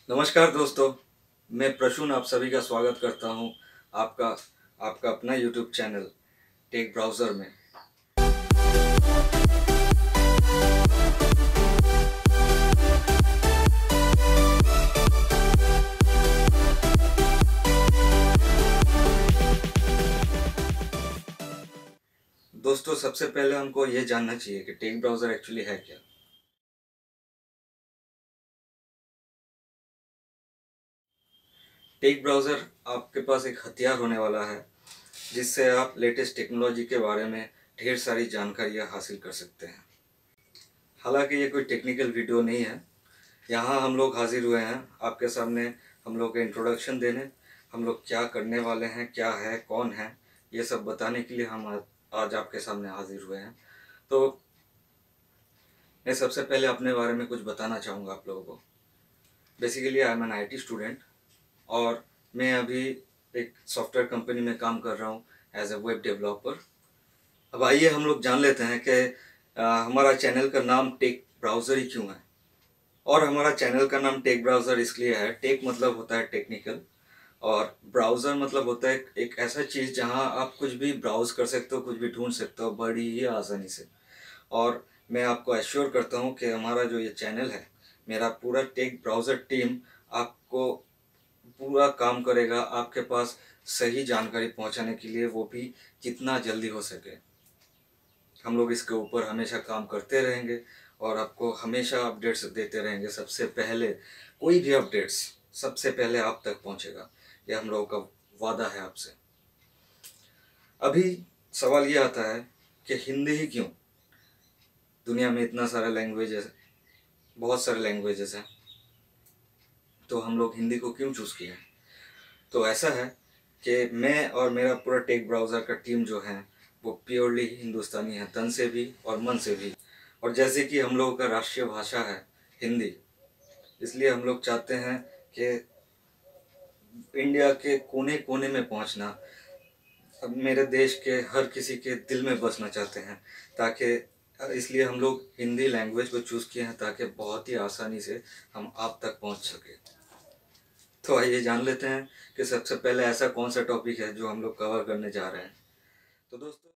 नमस्कार दोस्तों, मैं प्रसून आप सभी का स्वागत करता हूं आपका आपका अपना यूट्यूब चैनल टेक ब्राउज़र में। दोस्तों, सबसे पहले हमको ये जानना चाहिए कि टेक ब्राउज़र एक्चुअली है क्या। टेक ब्राउज़र आपके पास एक हथियार होने वाला है जिससे आप लेटेस्ट टेक्नोलॉजी के बारे में ढेर सारी जानकारियाँ हासिल कर सकते हैं। हालांकि ये कोई टेक्निकल वीडियो नहीं है। यहाँ हम लोग हाजिर हुए हैं आपके सामने हम लोग का इंट्रोडक्शन देने, हम लोग क्या करने वाले हैं, क्या है, कौन है, ये सब बताने के लिए हम आज आपके सामने हाजिर हुए हैं। तो मैं सबसे पहले अपने बारे में कुछ बताना चाहूँगा आप लोगों को। Basically I am an IT student और मैं अभी एक सॉफ्टवेयर कंपनी में काम कर रहा हूँ एज ए वेब डेवलपर। अब आइए हम लोग जान लेते हैं कि हमारा चैनल का नाम टेक ब्राउज़र ही क्यों है। और हमारा चैनल का नाम टेक ब्राउज़र इसलिए है, टेक मतलब होता है टेक्निकल और ब्राउज़र मतलब होता है एक ऐसा चीज़ जहां आप कुछ भी ब्राउज़ कर सकते हो, कुछ भी ढूंढ सकते हो बड़ी ही आसानी से। और मैं आपको एश्योर करता हूं कि हमारा जो ये चैनल है, मेरा पूरा टेक ब्राउज़र टीम आपको पूरा काम करेगा आपके पास सही जानकारी पहुंचाने के लिए, वो भी जितना जल्दी हो सके। हम लोग इसके ऊपर हमेशा काम करते रहेंगे और आपको हमेशा अपडेट्स देते रहेंगे। सबसे पहले कोई भी अपडेट्स सबसे पहले आप तक पहुंचेगा, ये हम लोगों का वादा है आपसे। अभी सवाल ये आता है कि हिंदी ही क्यों? दुनिया में इतना सारा लैंग्वेजेस, बहुत सारे लैंग्वेजेस हैं, तो हम लोग हिंदी को क्यों चूज़ किए? तो ऐसा है कि मैं और मेरा पूरा टेक ब्राउज़र का टीम जो है वो प्योरली हिंदुस्तानी है, तन से भी और मन से भी। और जैसे कि हम लोगों का राष्ट्रीय भाषा है हिंदी, इसलिए हम लोग चाहते हैं कि इंडिया के कोने कोने में पहुंचना, अब मेरे देश के हर किसी के दिल में बसना चाहते हैं, ताकि इसलिए हम लोग हिंदी लैंग्वेज को चूज़ किए हैं ताकि बहुत ही आसानी से हम आप तक पहुंच सके। तो आइए जान लेते हैं कि सबसे पहले ऐसा कौन सा टॉपिक है जो हम लोग कवर करने जा रहे हैं। तो दोस्तों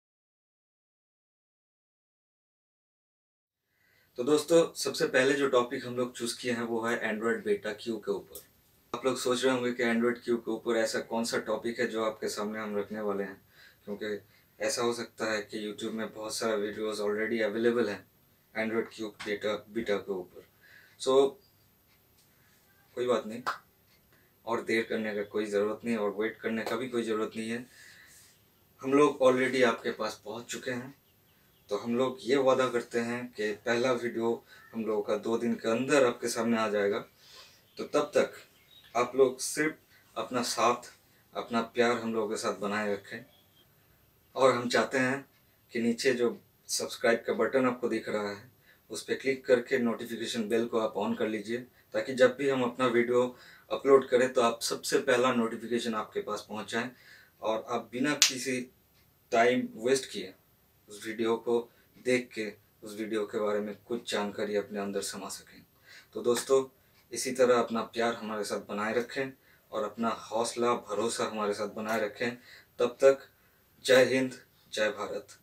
सबसे पहले जो टॉपिक हम लोग चूज़ किए हैं वो है एंड्रॉयड बीटा क्यू के ऊपर। आप लोग सोच रहे होंगे कि एंड्रॉयड क्यू के ऊपर ऐसा कौन सा टॉपिक है जो आपके सामने हम रखने वाले हैं, क्योंकि ऐसा हो सकता है कि यूट्यूब में बहुत सारा वीडियोस ऑलरेडी अवेलेबल हैं एंड्रॉयड क्यू बीटा के ऊपर। सो कोई बात नहीं, और देर करने का कोई ज़रूरत नहीं और वेट करने का भी कोई ज़रूरत नहीं है। हम लोग ऑलरेडी आपके पास पहुंच चुके हैं। तो हम लोग ये वादा करते हैं कि पहला वीडियो हम लोगों का 2 दिन के अंदर आपके सामने आ जाएगा। तो तब तक आप लोग सिर्फ अपना साथ, अपना प्यार हम लोगों के साथ बनाए रखें। और हम चाहते हैं कि नीचे जो सब्सक्राइब का बटन आपको दिख रहा है उस पर क्लिक करके नोटिफिकेशन बेल को आप ऑन कर लीजिए, ताकि जब भी हम अपना वीडियो अपलोड करें तो आप सबसे पहला नोटिफिकेशन आपके पास पहुंच जाए और आप बिना किसी टाइम वेस्ट किए उस वीडियो को देख के उस वीडियो के बारे में कुछ जानकारी अपने अंदर समा सकें। तो दोस्तों, इसी तरह अपना प्यार हमारे साथ बनाए रखें और अपना हौसला भरोसा हमारे साथ बनाए रखें। तब तक जय हिंद, जय भारत।